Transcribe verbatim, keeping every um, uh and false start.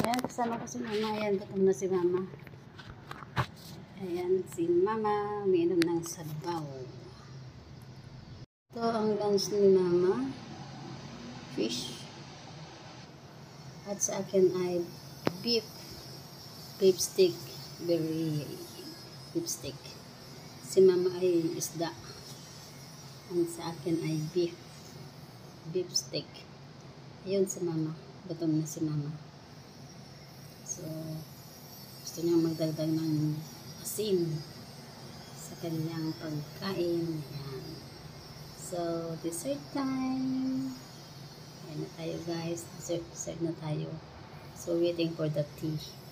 Ayan, kasama ko si mama. Ayan, gutom na si mama. Ayan, si mama umiinom ng sabaw. Ito ang lunch ni mama. Fish. At sa akin ay beef. Beef steak. Very beef steak. Si mama ay isda. Ang sa akin ay beef. Beef steak. Ayun si mama. Gutom na si mama. So, gusto niya magdagdag ng asin sa kanyang pagkain. Ayan. So, dessert time. Ayan na tayo guys. Dessert, dessert na tayo. So, waiting for the tea.